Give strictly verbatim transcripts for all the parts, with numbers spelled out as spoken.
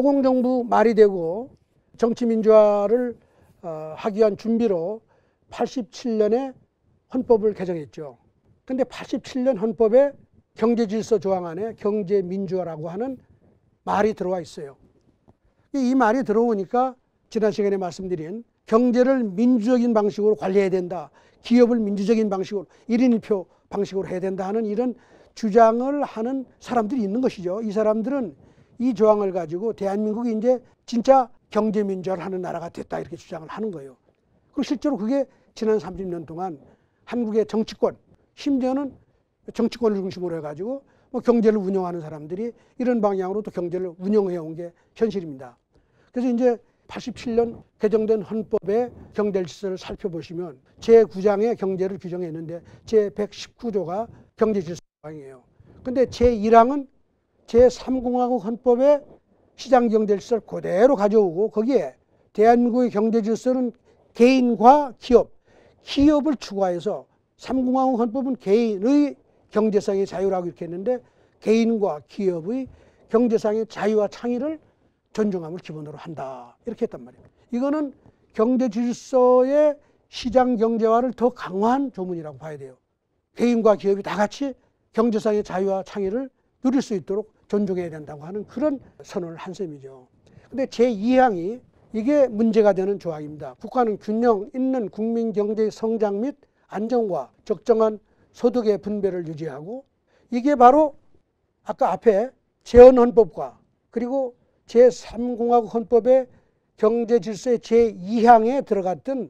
노공정부 말이 되고 정치민주화를 어, 하기 위한 준비로 팔십칠 년에 헌법을 개정했죠. 근데 팔십칠 년 헌법에 경제질서 조항 안에 경제민주화라고 하는 말이 들어와 있어요. 이 말이 들어오니까 지난 시간에 말씀드린 경제를 민주적인 방식으로 관리해야 된다. 기업을 민주적인 방식으로 일 인 일 표 방식으로 해야 된다 하는 이런 주장을 하는 사람들이 있는 것이죠. 이 사람들은 이 조항을 가지고 대한민국이 이제 진짜 경제민주화를 하는 나라가 됐다 이렇게 주장을 하는 거예요. 그리고 실제로 그게 지난 삼십 년 동안 한국의 정치권, 심지어는 정치권을 중심으로 해가지고 뭐 경제를 운영하는 사람들이 이런 방향으로 또 경제를 운영해 온 게 현실입니다. 그래서 이제 팔십칠 년 개정된 헌법의 경제질서를 살펴보시면 제구 장의 경제를 규정했는데 제백십구 조가 경제질서 조항이에요. 근데 제일 항은 제삼 공화국 헌법의 시장경제질서를 그대로 가져오고 거기에 대한민국의 경제질서는 개인과 기업, 기업을 추구해서 삼 공화국 헌법은 개인의 경제상의 자유라고 이렇게 했는데 개인과 기업의 경제상의 자유와 창의를 존중함을 기본으로 한다. 이렇게 했단 말이에요. 이거는 경제질서의 시장경제화를 더 강화한 조문이라고 봐야 돼요. 개인과 기업이 다 같이 경제상의 자유와 창의를 누릴 수 있도록 존중해야 된다고 하는 그런 선언을 한 셈이죠. 근데 제이 항이 이게 문제가 되는 조항입니다. 국가는 균형 있는 국민 경제 성장 및 안정과 적정한 소득의 분배를 유지하고 이게 바로 아까 앞에 재헌헌법과 그리고 제삼 공화국 헌법의 경제질서의 제이 항에 들어갔던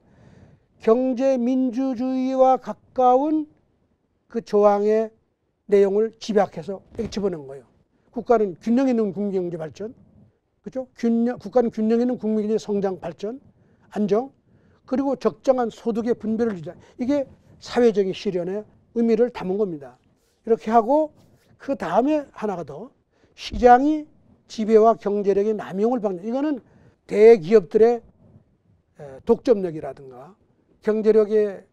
경제민주주의와 가까운 그 조항의 내용을 집약해서 여기 집어넣은 거예요. 국가는 균형 있는 국민경제 발전, 그죠? 균형, 국가는 균형 있는 국민경제 성장 발전, 안정, 그리고 적정한 소득의 분배를 유지하는 이게 사회적인 실현의 의미를 담은 겁니다. 이렇게 하고 그 다음에 하나가 더 시장이 지배와 경제력의 남용을 방지. 이거는 대기업들의 독점력이라든가 경제력의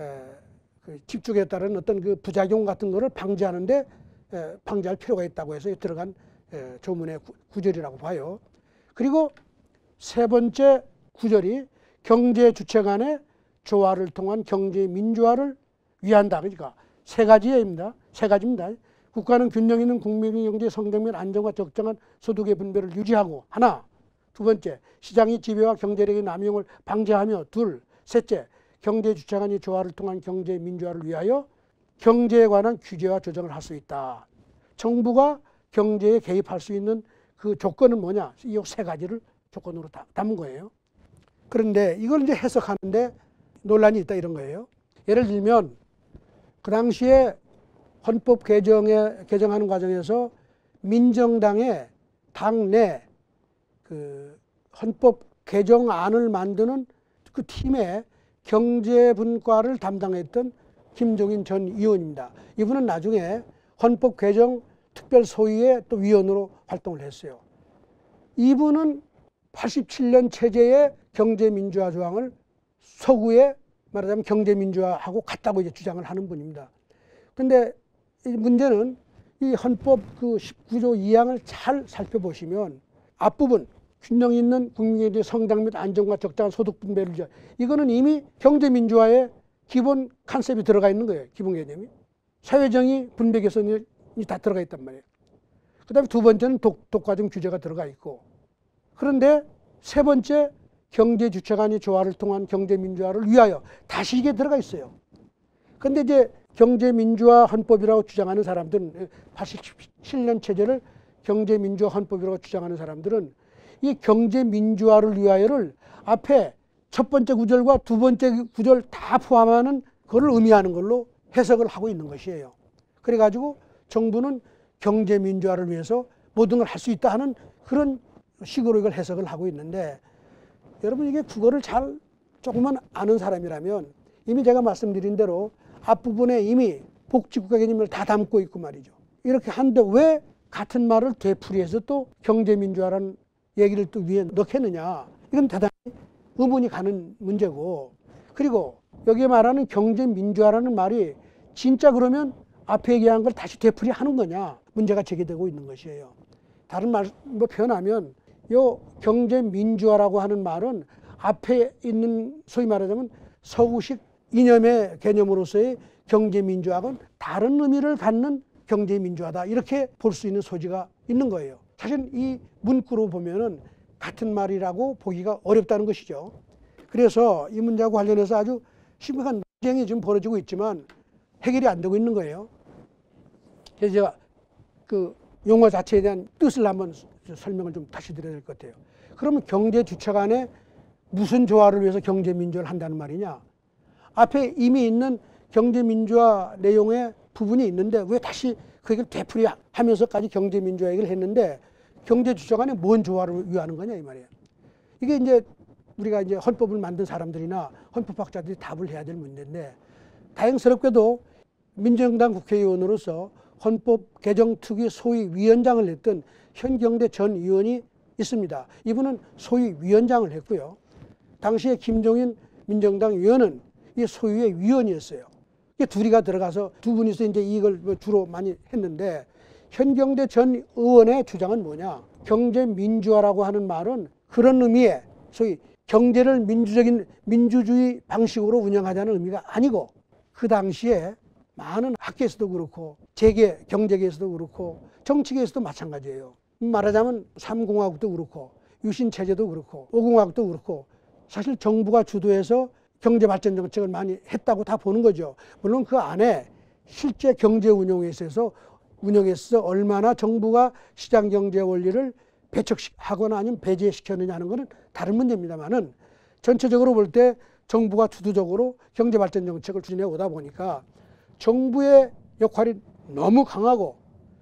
집중에 따른 어떤 그 부작용 같은 거를 방지하는데 방지할 필요가 있다고 해서 들어간 조문의 구절이라고 봐요. 그리고 세 번째 구절이 경제 주체 간의 조화를 통한 경제 민주화를 위한다. 그러니까 세 가지입니다. 세 가지입니다. 국가는 균형 있는 국민의 경제 성장 및 안정과 적정한 소득의 분배를 유지하고 하나. 두 번째, 시장의 지배와 경제력의 남용을 방지하며 둘. 셋째, 경제 주체 간의 조화를 통한 경제 민주화를 위하여 경제에 관한 규제와 조정을 할 수 있다. 정부가 경제에 개입할 수 있는 그 조건은 뭐냐? 이 세 가지를 조건으로 담은 거예요. 그런데 이걸 이제 해석하는데 논란이 있다 이런 거예요. 예를 들면 그 당시에 헌법 개정에 개정하는 과정에서 민정당의 당내 그 헌법 개정안을 만드는 그 팀의 경제분과를 담당했던 김종인 전 의원입니다. 이분은 나중에 헌법 개정 특별소위의 또 위원으로 활동을 했어요. 이분은 팔십칠 년 체제의 경제민주화 조항을 서구에 말하자면 경제민주화하고 같다고 이제 주장을 하는 분입니다. 근데 이 문제는 이 헌법 그 십구 조 이 항을 잘 살펴보시면 앞부분 균형 있는 국민의 성장 및 안정과 적당한 소득 분배를 위한 이거는 이미 경제민주화의 기본 컨셉이 들어가 있는 거예요. 기본 개념이. 사회정의 분배 개선이 다 들어가 있단 말이에요. 그 다음에 두 번째는 독, 독과점 규제가 들어가 있고 그런데 세 번째 경제 주체 간의 조화를 통한 경제민주화를 위하여 다시 이게 들어가 있어요. 그런데 이제 경제민주화 헌법이라고 주장하는 사람들은 팔십칠 년 체제를 경제민주화 헌법이라고 주장하는 사람들은 이 경제민주화를 위하여를 앞에 첫 번째 구절과 두 번째 구절 다 포함하는 그걸 의미하는 걸로 해석을 하고 있는 것이에요. 그래가지고 정부는 경제민주화를 위해서 모든 걸 할 수 있다 하는 그런 식으로 이걸 해석을 하고 있는데 여러분 이게 국어를 잘 조금만 아는 사람이라면 이미 제가 말씀드린 대로 앞부분에 이미 복지국가 개념을 다 담고 있고 말이죠. 이렇게 한데 왜 같은 말을 되풀이해서 또 경제민주화라는 얘기를 또 위에 넣겠느냐. 이건 대단히 의문이 가는 문제고 그리고 여기에 말하는 경제민주화라는 말이 진짜 그러면 앞에 얘기한 걸 다시 되풀이하는 거냐 문제가 제기되고 있는 것이에요. 다른 말로 표현하면 요 경제민주화라고 하는 말은 앞에 있는 소위 말하자면 서구식 이념의 개념으로서의 경제민주화하고는 다른 의미를 갖는 경제민주화다, 이렇게 볼 수 있는 소지가 있는 거예요. 사실 이 문구로 보면은 같은 말이라고 보기가 어렵다는 것이죠. 그래서 이 문제와 관련해서 아주 심각한 논쟁이 지금 벌어지고 있지만 해결이 안 되고 있는 거예요. 그래서 제가 그 용어 자체에 대한 뜻을 한번 설명을 좀 다시 드려야 될 것 같아요. 그러면 경제 주체 간에 무슨 조화를 위해서 경제민주화를 한다는 말이냐? 앞에 이미 있는 경제민주화 내용의 부분이 있는데 왜 다시 그 얘기를 되풀이하면서까지 경제민주화 얘기를 했는데 경제 주체 간에 뭔 조화를 위하는 거냐 이 말이에요. 이게 이제 우리가 이제 헌법을 만든 사람들이나 헌법학자들이 답을 해야 될 문제인데, 다행스럽게도 민정당 국회의원으로서 헌법 개정 특위 소위 위원장을 했던 현경대 전 의원이 있습니다. 이분은 소위 위원장을 했고요. 당시에 김종인 민정당 의원은 이 소위의 위원이었어요. 이 둘이가 들어가서 두 분이서 이제 이걸 주로 많이 했는데, 현경대 전 의원의 주장은 뭐냐? 경제민주화라고 하는 말은 그런 의미의 소위 경제를 민주적인 민주주의 방식으로 운영하자는 의미가 아니고, 그 당시에 많은 학계에서도 그렇고 재계 경제계에서도 그렇고 정치계에서도 마찬가지예요. 말하자면 삼공화국도 그렇고 유신체제도 그렇고 오공화국도 그렇고 사실 정부가 주도해서 경제발전 정책을 많이 했다고 다 보는 거죠. 물론 그 안에 실제 경제 운용에 있어서 운영에 있어서 얼마나 정부가 시장경제 원리를 배척하거나 아니면 배제시켰느냐 하는 것은 다른 문제입니다만은, 전체적으로 볼 때 정부가 주도적으로 경제발전 정책을 추진해 오다 보니까 정부의 역할이 너무 강하고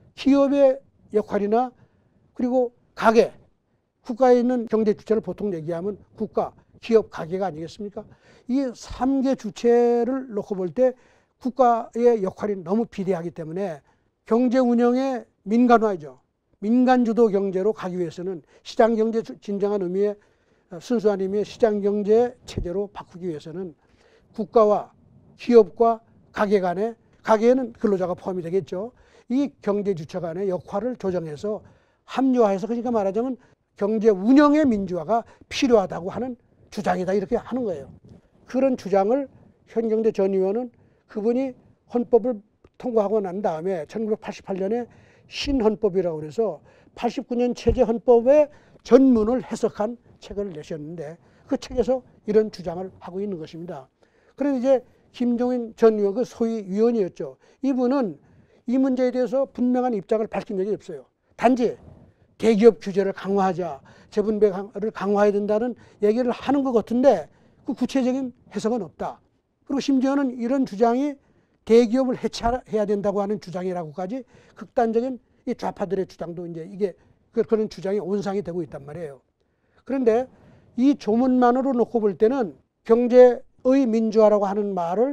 기업의 역할이나 그리고 가계, 국가에 있는 경제 주체를 보통 얘기하면 국가, 기업, 가계가 아니겠습니까? 이 삼 개 주체를 놓고 볼 때 국가의 역할이 너무 비대하기 때문에 경제 운영의 민간화죠. 민간주도 경제로 가기 위해서는 시장경제, 진정한 의미의 순수한 의미의 시장경제 체제로 바꾸기 위해서는 국가와 기업과 가계 간에, 가계에는 근로자가 포함이 되겠죠. 이 경제 주체 간의 역할을 조정해서 합리화해서, 그러니까 말하자면 경제 운영의 민주화가 필요하다고 하는 주장이다, 이렇게 하는 거예요. 그런 주장을 현경대 전 의원은 그분이 헌법을 통과하고 난 다음에 천구백팔십팔 년에 신헌법이라고 그래서 팔십구 년 체제 헌법의 전문을 해석한 책을 내셨는데 그 책에서 이런 주장을 하고 있는 것입니다. 그런데 이제 김종인 전 의원, 그 소위 위원이었죠. 이분은 이 문제에 대해서 분명한 입장을 밝힌 적이 없어요. 단지 대기업 규제를 강화하자, 재분배를 강화해야 된다는 얘기를 하는 것 같은데 그 구체적인 해석은 없다. 그리고 심지어는 이런 주장이 대기업을 해체해야 된다고 하는 주장이라고까지 극단적인 이 좌파들의 주장도 이제 이게 그런 주장이 온상이 되고 있단 말이에요. 그런데 이 조문만으로 놓고 볼 때는 경제의 민주화라고 하는 말을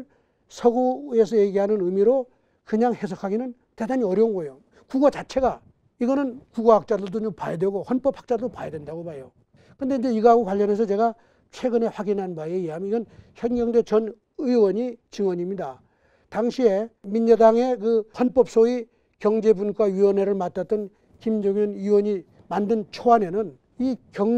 서구에서 얘기하는 의미로 그냥 해석하기는 대단히 어려운 거예요. 국어 자체가, 이거는 국어학자들도 좀 봐야 되고 헌법학자도 봐야 된다고 봐요. 근데 이제 이거하고 관련해서 제가 최근에 확인한 바에 의하면 이건 현경대 전 의원이 증언입니다. 당시에 민여당의 그 헌법 소위 경제분과위원회를 맡았던 김종인 의원이 만든 초안에는 이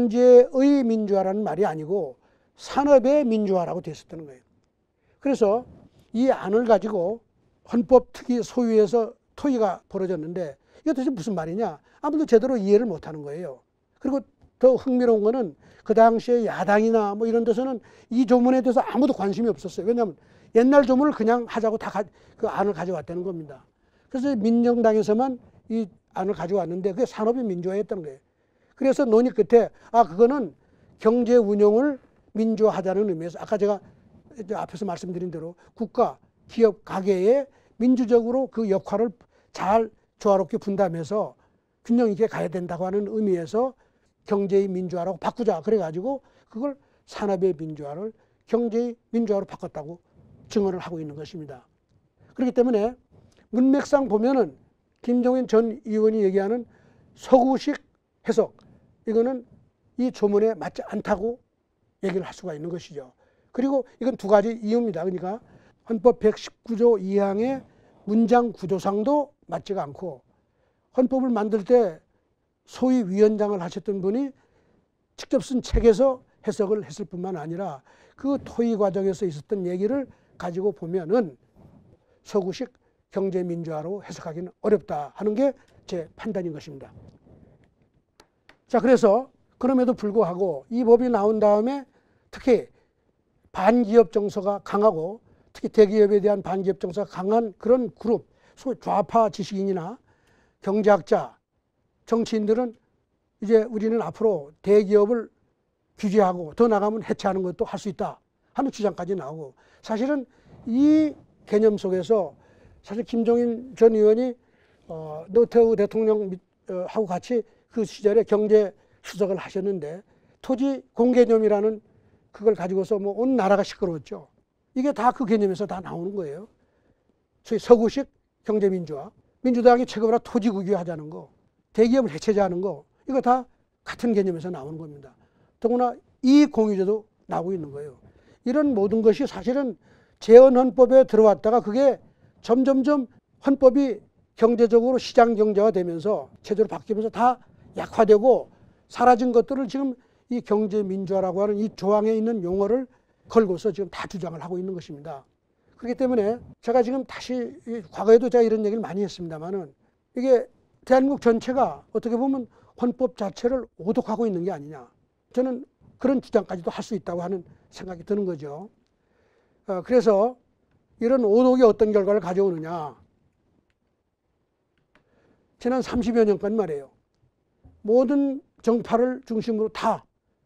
경제의 민주화라는 말이 아니고 산업의 민주화라고 되어 있었다는 거예요. 그래서 이 안을 가지고 헌법특위 소위에서 토의가 벌어졌는데 이게 도대체 무슨 말이냐? 아무도 제대로 이해를 못하는 거예요. 그리고 더 흥미로운 거는 그 당시에 야당이나 뭐 이런 데서는 이 조문에 대해서 아무도 관심이 없었어요. 왜냐하면 옛날 조문을 그냥 하자고 다 그 안을 가져왔다는 겁니다. 그래서 민정당에서만 이 안을 가져왔는데 그게 산업의 민주화였다는 거예요. 그래서 논의 끝에 아 그거는 경제 운영을 민주화하자는 의미에서 아까 제가 앞에서 말씀드린 대로 국가, 기업, 가계에 민주적으로 그 역할을 잘 조화롭게 분담해서 균형 있게 가야 된다고 하는 의미에서 경제의 민주화라고 바꾸자. 그래가지고 그걸 산업의 민주화를 경제의 민주화로 바꿨다고 증언을 하고 있는 것입니다. 그렇기 때문에 문맥상 보면은 김종인 전 의원이 얘기하는 서구식 해석, 이거는 이 조문에 맞지 않다고 얘기를 할 수가 있는 것이죠. 그리고 이건 두 가지 이유입니다. 그러니까 헌법 백십구 조 이 항의 문장 구조상도 맞지가 않고 헌법을 만들 때 소위 위원장을 하셨던 분이 직접 쓴 책에서 해석을 했을 뿐만 아니라 그 토의 과정에서 있었던 얘기를 가지고 보면은 서구식 경제민주화로 해석하기는 어렵다 하는 게 제 판단인 것입니다. 자, 그래서 그럼에도 불구하고 이 법이 나온 다음에 특히 반기업 정서가 강하고 특히 대기업에 대한 반기업 정서가 강한 그런 그룹, 소위 좌파 지식인이나 경제학자, 정치인들은 이제 우리는 앞으로 대기업을 규제하고 더 나가면 해체하는 것도 할 수 있다 하는 주장까지 나오고, 사실은 이 개념 속에서 사실 김종인 전 의원이 어, 노태우 대통령하고 같이 그 시절에 경제 수석을 하셨는데 토지 공개념이라는 그걸 가지고서 뭐 온 나라가 시끄러웠죠. 이게 다 그 개념에서 다 나오는 거예요. 소위 서구식 경제민주화, 민주당이 최고로 토지 국유화하자는 거, 대기업을 해체하자는 거, 이거 다 같은 개념에서 나오는 겁니다. 더구나 이 공유제도 나오고 있는 거예요. 이런 모든 것이 사실은 재헌헌법에 들어왔다가 그게 점점점 헌법이 경제적으로 시장 경제화 되면서 제대로 바뀌면서 다 약화되고 사라진 것들을 지금 이 경제민주화라고 하는 이 조항에 있는 용어를 걸고서 지금 다 주장을 하고 있는 것입니다. 그렇기 때문에 제가 지금 다시, 과거에도 제가 이런 얘기를 많이 했습니다만은 이게 대한민국 전체가 어떻게 보면 헌법 자체를 오독하고 있는 게 아니냐, 저는 그런 주장까지도 할 수 있다고 하는 생각이 드는 거죠. 어, 그래서 이런 오독이 어떤 결과를 가져오느냐, 지난 삼십여 년간 말이에요. 모든 정파를 중심으로 다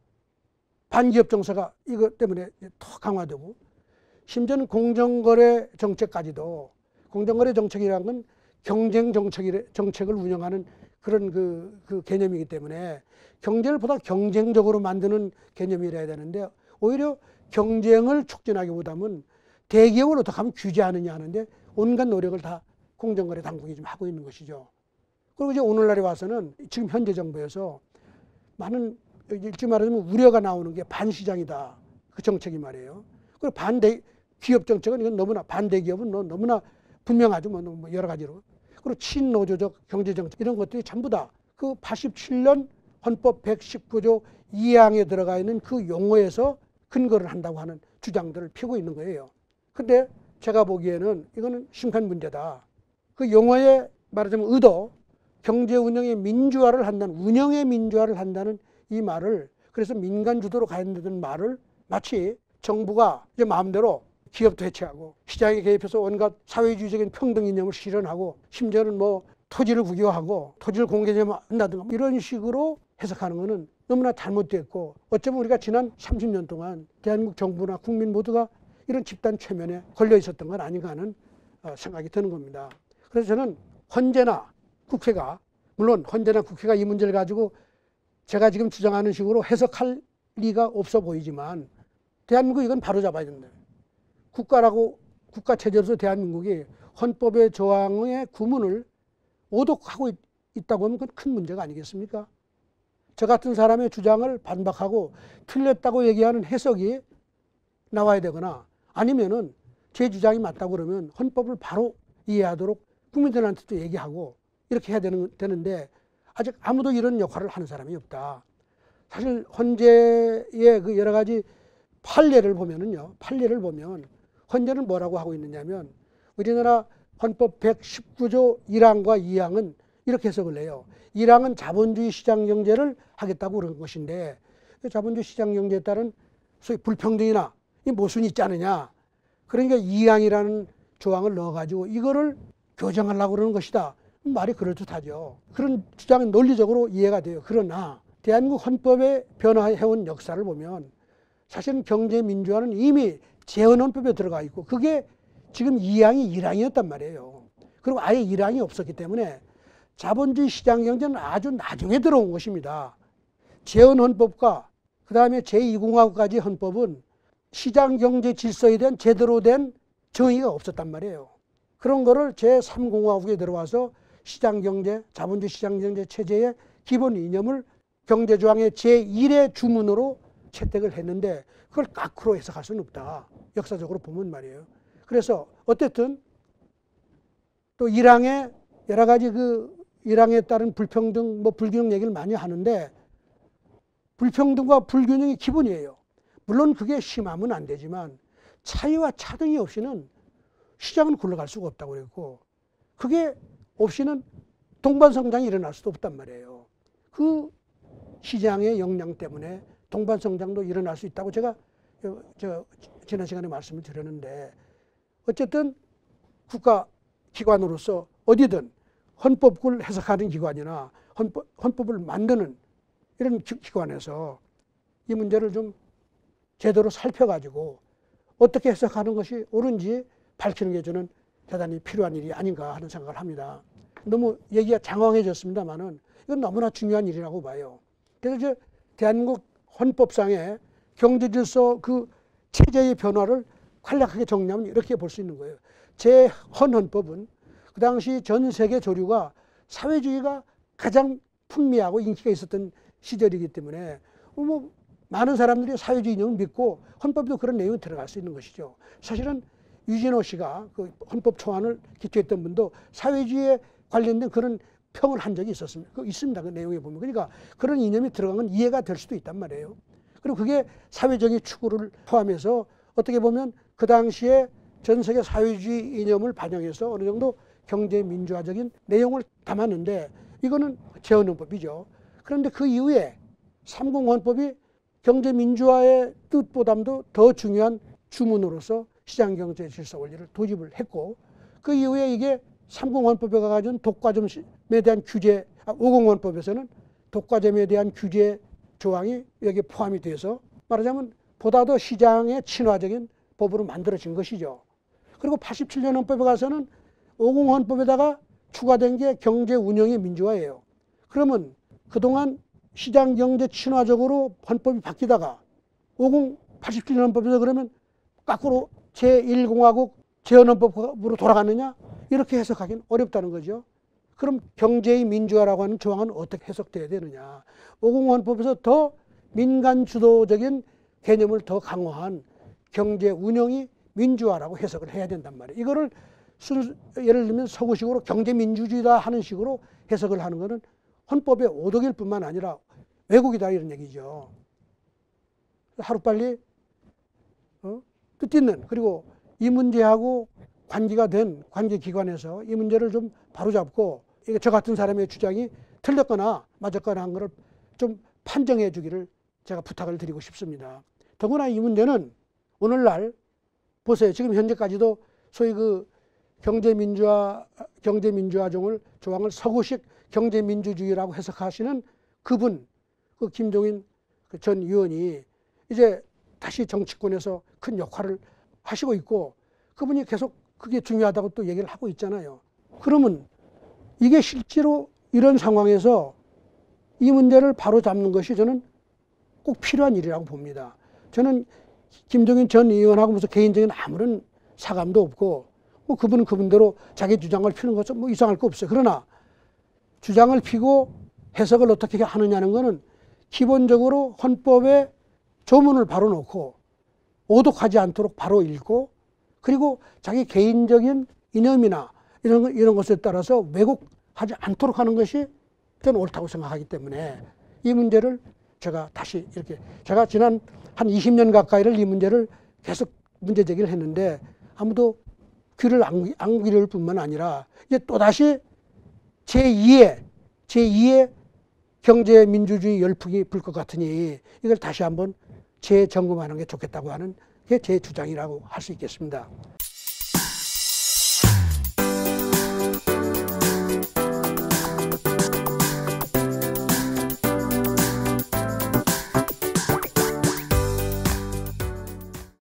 반기업 정서가 이것 때문에 더 강화되고, 심지어는 공정거래 정책까지도, 공정거래 정책이라는 건 경쟁 정책을, 정책을 운영하는 그런 그, 그 개념이기 때문에 경제를 보다 경쟁적으로 만드는 개념이라야 되는데, 오히려 경쟁을 촉진하기보다는 대기업을 어떻게 하면 규제하느냐 하는데 온갖 노력을 다 공정거래 당국이 좀 하고 있는 것이죠. 그리고 이제 오늘날에 와서는 지금 현재 정부에서 많은, 일찍 말하자면 우려가 나오는 게 반시장이다, 그 정책이 말이에요. 그리고 반대 기업 정책은 이건 너무나, 반대 기업은 너무나 분명하죠. 뭐 여러 가지로. 그리고 친노조적 경제 정책, 이런 것들이 전부 다 그 팔십칠 년 헌법 백십구 조 이 항에 들어가 있는 그 용어에서 근거를 한다고 하는 주장들을 펴고 있는 거예요. 근데 제가 보기에는 이거는 심각한 문제다. 그 용어의 말하자면 의도, 경제 운영의 민주화를 한다는, 운영의 민주화를 한다는 이 말을, 그래서 민간 주도로 가야 된다는 말을 마치 정부가 이제 마음대로 기업도 해체하고 시장에 개입해서 온갖 사회주의적인 평등 이념을 실현하고 심지어는 뭐 토지를 국유화하고 토지를 공개한다든가 이런 식으로 해석하는 것은 너무나 잘못됐고, 어쩌면 우리가 지난 삼십 년 동안 대한민국 정부나 국민 모두가 이런 집단 최면에 걸려 있었던 건 아닌가 하는 생각이 드는 겁니다. 그래서 저는 헌재나 국회가, 물론 헌재나 국회가 이 문제를 가지고 제가 지금 주장하는 식으로 해석할 리가 없어 보이지만 대한민국 이건 바로 잡아야 된다. 국가라고, 국가 체제로서 대한민국이 헌법의 조항의 구문을 오독하고 있, 있다고 하면 그건 큰 문제가 아니겠습니까? 저 같은 사람의 주장을 반박하고 틀렸다고 얘기하는 해석이 나와야 되거나, 아니면은 제 주장이 맞다고 그러면 헌법을 바로 이해하도록 국민들한테도 얘기하고 이렇게 해야 되는, 되는데 아직 아무도 이런 역할을 하는 사람이 없다. 사실 헌재의 그 여러 가지 판례를 보면은요, 판례를 보면 헌재는 뭐라고 하고 있느냐면, 우리나라 헌법 백십구 조 일 항과 이 항은 이렇게 해석을 해요. 일 항은 자본주의 시장 경제를 하겠다고 그런 것인데, 자본주의 시장 경제에 따른 소위 불평등이나 이 모순이 있지 않느냐. 그러니까 이 항이라는 조항을 넣어가지고 이거를 교정하려고 그러는 것이다. 말이 그럴듯하죠. 그런 주장은 논리적으로 이해가 돼요. 그러나 대한민국 헌법에 변화해온 역사를 보면 사실은 경제민주화는 이미 재헌헌법에 들어가 있고, 그게 지금 이 항이 일 항이었단 말이에요. 그리고 아예 일 항이 없었기 때문에 자본주의 시장 경제는 아주 나중에 들어온 것입니다. 재헌헌법과 그 다음에 제이 공화국까지 헌법은 시장 경제 질서에 대한 제대로 된 정의가 없었단 말이에요. 그런 거를 제삼 공화국에 들어와서 시장 경제, 자본주의 시장 경제 체제의 기본 이념을 경제조항의 제일의 주문으로 채택을 했는데 그걸 거꾸로 해석할 수는 없다. 역사적으로 보면 말이에요. 그래서 어쨌든 또 일 항에 여러 가지 그 일항에 따른 불평등, 뭐 불균형 얘기를 많이 하는데 불평등과 불균형이 기본이에요. 물론 그게 심하면 안 되지만 차이와 차등이 없이는 시장은 굴러갈 수가 없다고 그랬고 그게 없이는 동반성장이 일어날 수도 없단 말이에요. 그 시장의 역량 때문에 동반성장도 일어날 수 있다고 제가 저 지난 시간에 말씀을 드렸는데 어쨌든 국가기관으로서 어디든 헌법을 해석하는 기관이나 헌법, 헌법을 만드는 이런 기관에서 이 문제를 좀 제대로 살펴가지고 어떻게 해석하는 것이 옳은지 밝히는 게 저는 대단히 필요한 일이 아닌가 하는 생각을 합니다. 너무 얘기가 장황해졌습니다만은 이건 너무나 중요한 일이라고 봐요. 그래서 저 대한민국 헌법상의 경제질서 그 체제의 변화를 간략하게 정리하면 이렇게 볼 수 있는 거예요. 제헌헌법은 그 당시 전 세계 조류가 사회주의가 가장 풍미하고 인기가 있었던 시절이기 때문에 뭐 많은 사람들이 사회주의 이념을 믿고 헌법도 그런 내용이 들어갈 수 있는 것이죠. 사실은 유진호 씨가 그 헌법 초안을 기초했던 분도 사회주의에 관련된 그런 평을 한 적이 있었습니다. 그 있습니다. 그 내용에 보면. 그러니까 그런 이념이 들어간 건 이해가 될 수도 있단 말이에요. 그리고 그게 사회적인 추구를 포함해서 어떻게 보면 그 당시에 전 세계 사회주의 이념을 반영해서 어느 정도 경제 민주화적인 내용을 담았는데 이거는 제헌헌법이죠. 그런데 그 이후에 삼공 헌법이 경제 민주화의 뜻보다도 더 중요한 주문으로서 시장경제 질서 원리를 도입을 했고 그 이후에 이게 삼공 헌법에 가진 독과점에 대한 규제, 아, 오공 헌법에서는 독과점에 대한 규제 조항이 여기에 포함이 돼서 말하자면 보다 더 시장에 친화적인 법으로 만들어진 것이죠. 그리고 팔십칠 년 헌법에 가서는 오공 헌법에다가 추가된 게 경제 운영의 민주화예요. 그러면 그동안 시장 경제 친화적으로 헌법이 바뀌다가 오공 팔십칠 년 헌법에서 그러면 거꾸로 제일 공화국 제헌헌법으로 돌아가느냐? 이렇게 해석하기는 어렵다는 거죠. 그럼 경제의 민주화라고 하는 조항은 어떻게 해석돼야 되느냐? 오공 헌법에서 더 민간 주도적인 개념을 더 강화한 경제 운영이 민주화라고 해석을 해야 된단 말이에요. 이거를 순, 예를 들면 서구식으로 경제민주주의다 하는 식으로 해석을 하는 것은 헌법의 오독일 뿐만 아니라 왜곡이다 이런 얘기죠. 하루빨리 어? 뜻있는 그리고 이 문제하고 관계가 된 관계기관에서 이 문제를 좀 바로잡고 이게 저 같은 사람의 주장이 틀렸거나 맞았거나 한 것을 좀 판정해 주기를 제가 부탁을 드리고 싶습니다. 더구나 이 문제는 오늘날 보세요. 지금 현재까지도 소위 그 경제민주화, 경제민주화종을 조항을 서구식 경제민주주의라고 해석하시는 그분, 그 김종인 전 의원이 이제 다시 정치권에서 큰 역할을 하시고 있고 그분이 계속 그게 중요하다고 또 얘기를 하고 있잖아요. 그러면 이게 실제로 이런 상황에서 이 문제를 바로 잡는 것이 저는 꼭 필요한 일이라고 봅니다. 저는 김종인 전 의원하고 무슨 개인적인 아무런 사감도 없고 뭐 그분은 그분대로 자기 주장을 피는 것은 뭐 이상할 거 없어요. 그러나 주장을 피고 해석을 어떻게 하느냐는 것은 기본적으로 헌법에 조문을 바로 놓고 오독하지 않도록 바로 읽고 그리고 자기 개인적인 이념이나 이런, 이런 것에 따라서 왜곡하지 않도록 하는 것이 저는 옳다고 생각하기 때문에 이 문제를 제가 다시 이렇게 제가 지난 한 이십 년 가까이를 이 문제를 계속 문제 제기를 했는데 아무도 귀를 안, 안 기울일 뿐만 아니라 이제 또다시 제이의 제이의 경제민주주의 열풍이 불 것 같으니 이걸 다시 한번 재점검하는 게 좋겠다고 하는 게 제 주장이라고 할 수 있겠습니다.